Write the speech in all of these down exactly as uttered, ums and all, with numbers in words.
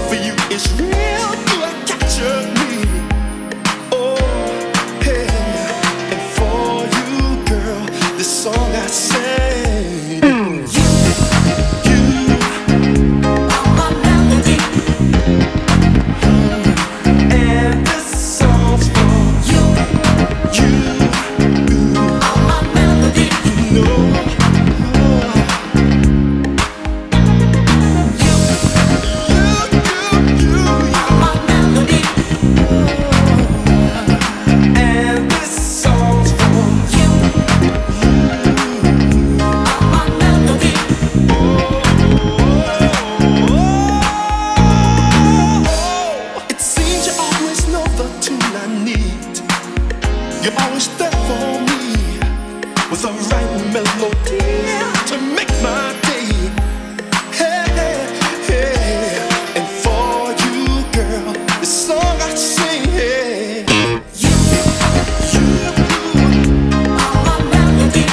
for you is real. You have captured me. Oh, hey. And for you, girl, this song I sing. You, you are my melody. And this song's for you. You are my melody. You know. You're always there for me with the right melody to make my day. Hey, hey, hey. And for you, girl, this song I sing. Hey. You, you are my melody.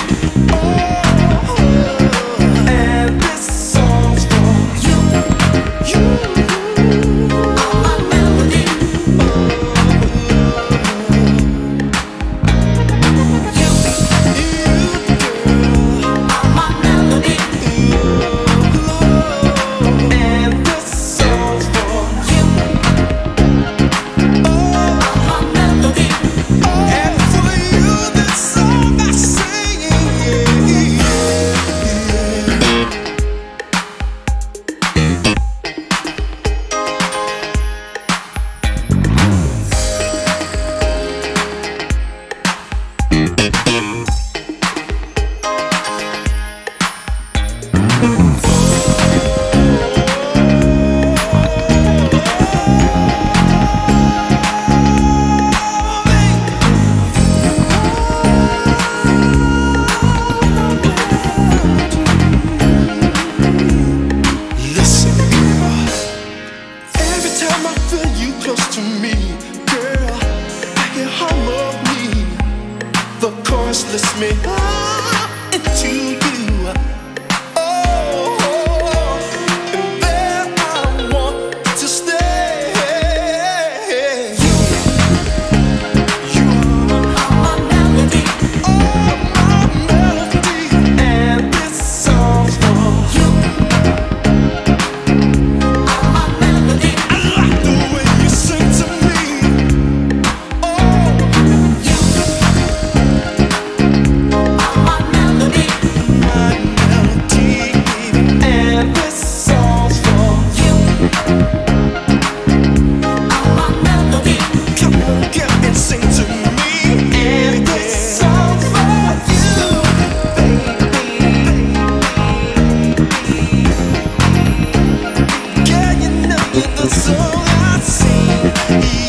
Oh, and this song's for you. You are my melody. Oh. Close to me, girl, I hear harmony. The chorus lifts me up into you. Oh, and there I want to stay. You, you are my melody. Oh, my melody. And this song's for you. Are my melody. I like the way you sing to me. Oh, you are my melody. My melody. And this song's for you. Are my melody. Come on, girl, and sing to me. And this song's for you, baby. Girl, you know you're the song I sing.